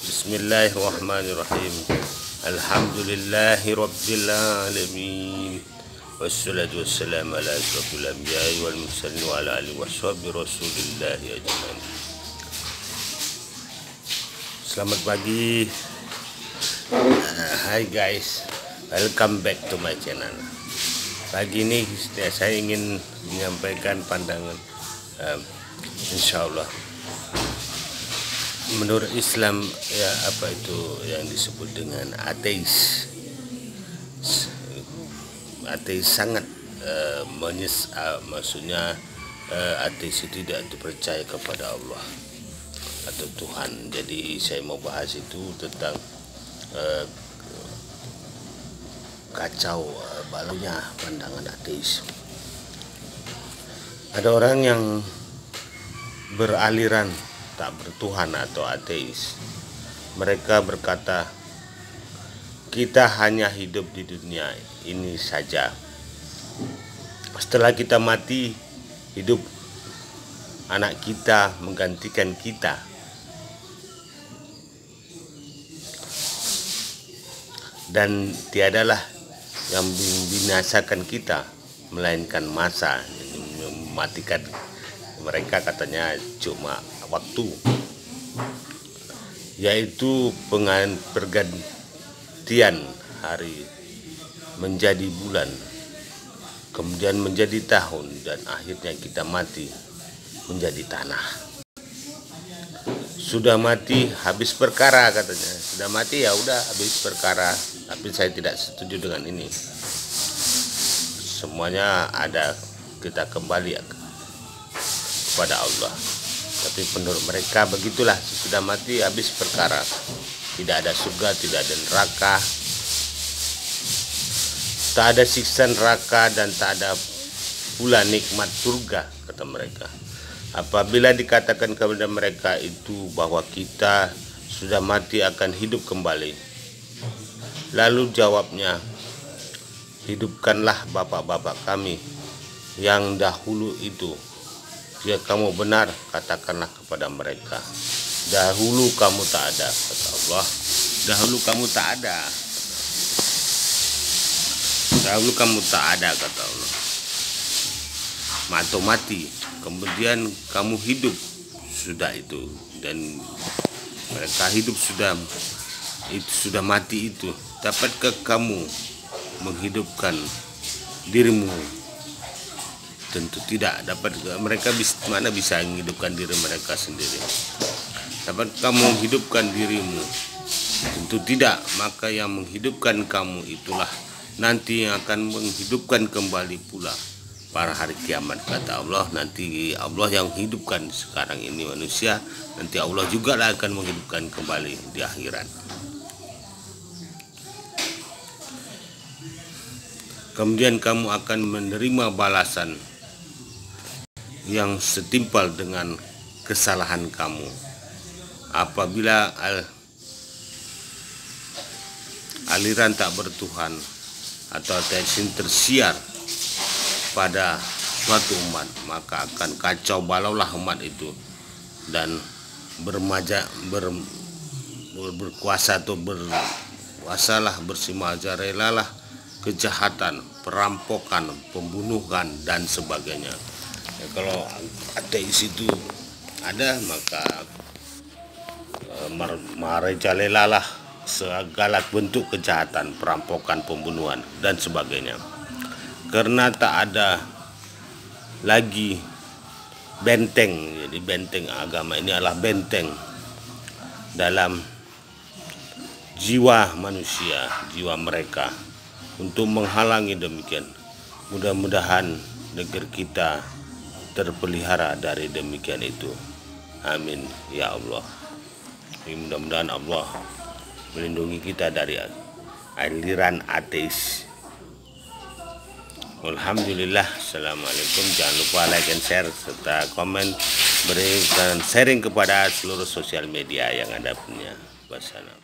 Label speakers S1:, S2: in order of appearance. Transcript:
S1: Bismillahirrahmanirrahim. Alhamdulillahi rabbil alamin. Wassalatu wassalamu ala asyrafil anbiya'i wal mursalin wa ala alihi washabihi rasulillahi ajmain. Selamat pagi. Hai guys, welcome back to my channel. Pagi ini saya ingin menyampaikan pandangan insyaallah menurut Islam ya, apa itu yang disebut dengan ateis. Ateis sangat maksudnya ateis itu tidak dipercaya kepada Allah atau Tuhan. Jadi saya mau bahas itu tentang kacau balaunya pandangan ateis. Ada orang yang beraliran tak bertuhan atau ateis. Mereka berkata, kita hanya hidup di dunia ini saja. Setelah kita mati, hidup anak kita menggantikan kita. Dan tiadalah yang membinasakan kita, melainkan masa yang mematikan. Mereka katanya cuma waktu, yaitu pergantian hari menjadi bulan, kemudian menjadi tahun, dan akhirnya kita mati menjadi tanah. Sudah mati habis perkara katanya. Sudah mati ya udah habis perkara. Tapi saya tidak setuju dengan ini. Semuanya ada, kita kembali kepada Allah. Tapi menurut mereka begitulah, sudah mati habis perkara. Tidak ada surga, tidak ada neraka, tak ada siksa neraka, dan tak ada pula nikmat surga, kata mereka. Apabila dikatakan kepada mereka itu bahwa kita sudah mati akan hidup kembali, lalu jawabnya, hidupkanlah bapak-bapak kami yang dahulu itu. Jika kamu benar, katakanlah kepada mereka, dahulu kamu tak ada, kata Allah. Dahulu kamu tak ada. Dahulu kamu tak ada, kata Allah. Atau mati, kemudian kamu hidup sudah itu, dan mereka hidup sudah mati itu. Dapatkah kamu menghidupkan dirimu? Tentu tidak dapat. Mereka mana bisa menghidupkan diri mereka sendiri? Dapat kamu menghidupkan dirimu? Tentu tidak. Maka yang menghidupkan kamu itulah nanti yang akan menghidupkan kembali pula pada hari kiamat, kata Allah. Nanti Allah yang menghidupkan sekarang ini manusia, nanti Allah juga lah akan menghidupkan kembali di akhirat. Kemudian kamu akan menerima balasan yang setimpal dengan kesalahan kamu. Apabila aliran tak bertuhan atau ateis tersiar pada suatu umat, maka akan kacau balaulah umat itu, dan berkuasa atau berkuasalah, bersimajaralah kejahatan, perampokan, pembunuhan, dan sebagainya. Ya, kalau ateis itu ada, maka merajalelalah segala bentuk kejahatan, perampokan, pembunuhan, dan sebagainya. Karena tak ada lagi benteng. Jadi benteng agama ini adalah benteng dalam jiwa manusia, jiwa mereka, untuk menghalangi demikian. Mudah-mudahan negeri kita terpelihara dari demikian itu. Amin ya Allah. Mudah-mudahan Allah melindungi kita dari aliran ateis. Alhamdulillah. Assalamualaikum. Jangan lupa like and share serta komen, berikan sharing kepada seluruh sosial media yang ada punya. Wassalam.